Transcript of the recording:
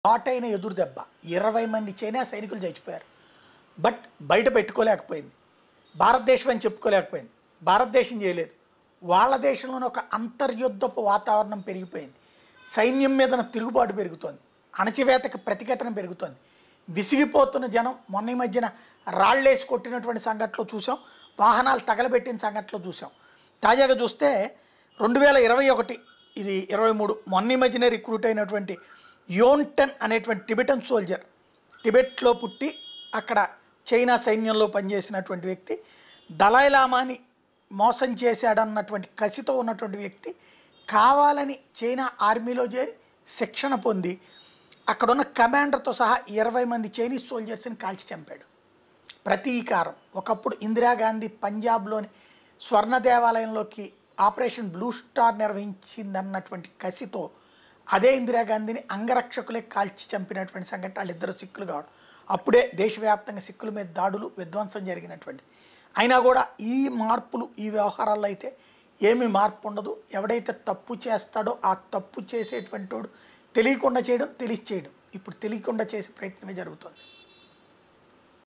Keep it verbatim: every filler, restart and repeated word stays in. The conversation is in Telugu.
ఘాటైన ఎదురు దెబ్బ. ఇరవై మంది చైనా సైనికులు చచ్చిపోయారు. బట్ బయట పెట్టుకోలేకపోయింది. భారతదేశం అని చెప్పుకోలేకపోయింది. భారతదేశం చేయలేదు. వాళ్ళ దేశంలోనే ఒక అంతర్యుద్ధపు వాతావరణం పెరిగిపోయింది. సైన్యం మీద తిరుగుబాటు పెరుగుతోంది. అణచివేతకు ప్రతిఘటన పెరుగుతోంది. విసిగిపోతున్న జనం మొన్న ఈ మధ్యన రాళ్ళేసి కొట్టినటువంటి సంఘటనలు చూసాం. వాహనాలు తగలబెట్టిన సంఘటనలు చూసాం. తాజాగా చూస్తే రెండు వేల ఇరవై ఒకటి ఇది ఇరవై మూడు మొన్న ఈ మధ్యనే రిక్రూట్ అయినటువంటి యోన్టన్ అనేటువంటి టిబెటన్ సోల్జర్, టిబెట్లో పుట్టి అక్కడ చైనా సైన్యంలో పనిచేసినటువంటి వ్యక్తి, దలైలామాని మోసం చేశాడన్నటువంటి కసితో ఉన్నటువంటి వ్యక్తి కావాలని చైనా ఆర్మీలో చేరి శిక్షణ పొంది అక్కడున్న కమాండర్తో సహా ఇరవై మంది చైనీస్ సోల్జర్స్ని కాల్చి చంపాడు. ప్రతీకారం. ఒకప్పుడు ఇందిరాగాంధీ పంజాబ్లోని స్వర్ణ దేవాలయంలోకి ఆపరేషన్ బ్లూ స్టార్ నిర్వహించిందన్నటువంటి కసితో అదే ఇందిరాగాంధీని అంగరక్షకులే కాల్చి చంపినటువంటి సంఘటన వాళ్ళిద్దరు సిక్కులు కావడం. అప్పుడే దేశవ్యాప్తంగా సిక్కుల మీద దాడులు విధ్వంసం జరిగినటువంటి. అయినా కూడా ఈ మార్పులు ఈ వ్యవహారాల్లో అయితే ఏమీ మార్పు ఉండదు. ఎవడైతే తప్పు చేస్తాడో ఆ తప్పు చేసేటువంటి వాడు తెలియకుండా చేయడం, తెలిసి చేయడం ఇప్పుడు తెలియకుండా చేసే ప్రయత్నమే జరుగుతుంది.